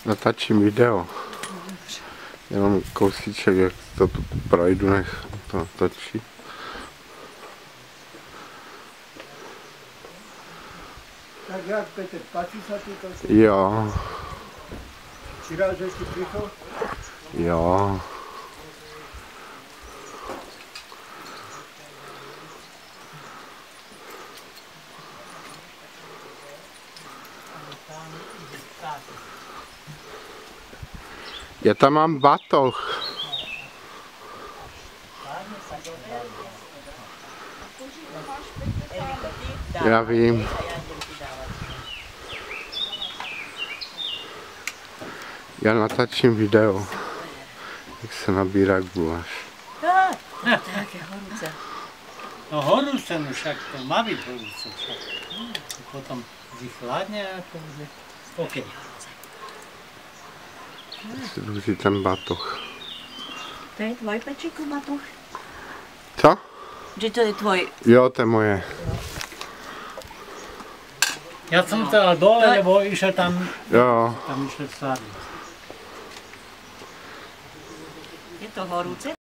Natáčím video. Jenom kousíček, jak to projdu, nech to točí. Tak jak, Peter, páči sa ti to? Jo. Si rád, že si prišiel? Jo. Já tam mám batoh. Já vím. Já natáčím video, jak se nabírá guláš. Také horúce. No horúce, no však to má byť horúce však. Potom vychladne a to už je OK. Si vzít ten batoh. To je tvoj, Pečiku, batoh? Co? Že to je tvoj? Jo, to je moje. Ja som teda dole, lebo išiel tam, Jo. išiel slaviť. Je to horúce?